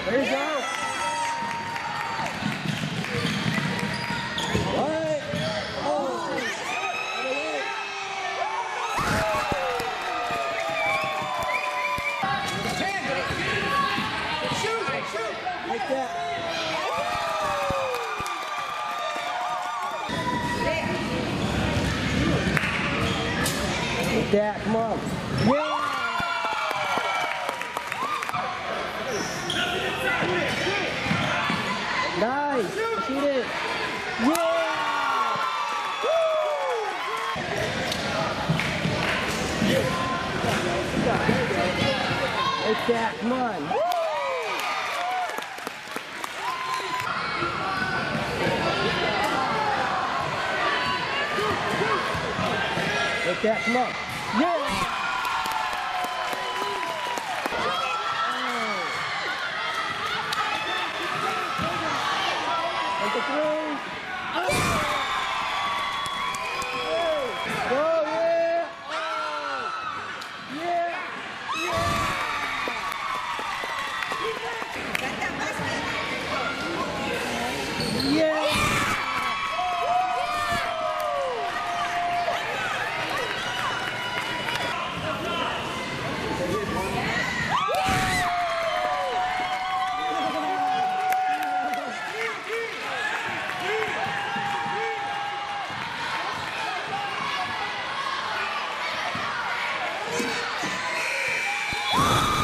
There you go. All right. Oh. Shoot. Like that. Like that. Come on. Yeah. Nice! Shoot it! Yeah! Like that, come on! Like that, come on! Yeah! Like a throw! Yeah!